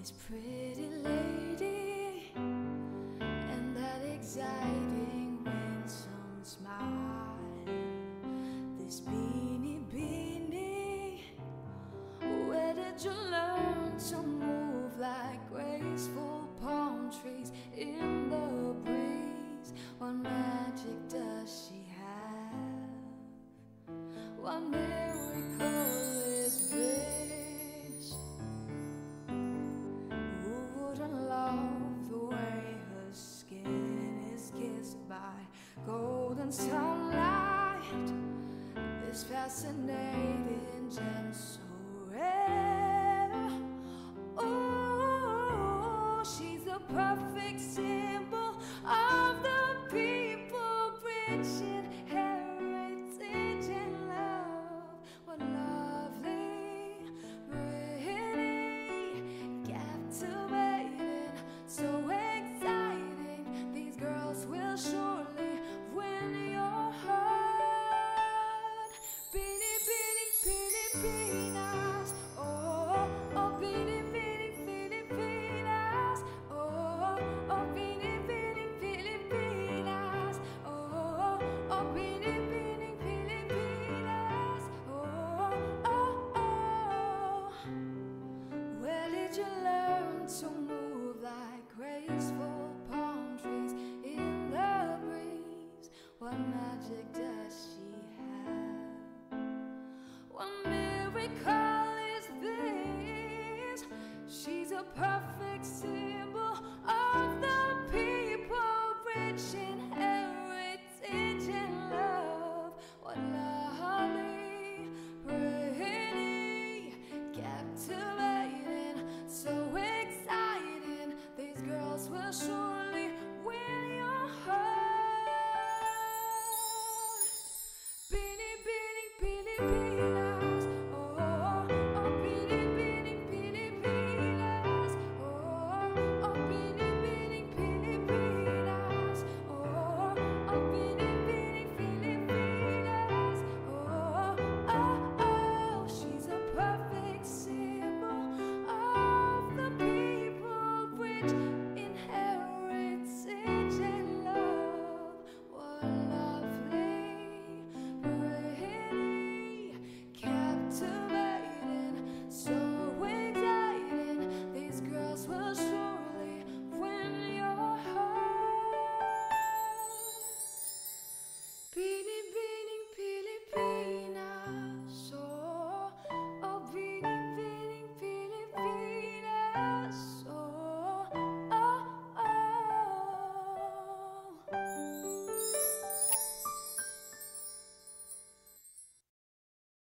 this pretty lady and that exciting winsome smile. This Binibining, where did you learn to move like graceful palm trees in the breeze? What magic does she have? What miracle is this? Who wouldn't love the way her skin is kissed by golden sunlight? This fascinating gem so rare. Oh, she's the perfect symbol of the people, rich in heritage and love. What lovely, pretty, captivating, so exciting. These girls will surely win your heart. Binibining Pilipinas, oh, oh, Binibining Pilipinas, oh, oh, Binibining Pilipinas, oh, oh, Binibining Pilipinas, oh, oh, oh. Where did you learn to move like graceful palm trees in the breeze? What magic does she have? What miracle is this? She's a perfect symbol of the people, rich in heritage and love. What lovely, pretty, captivating, so exciting. These girls will surely win your heart. Binibining Pilipinas.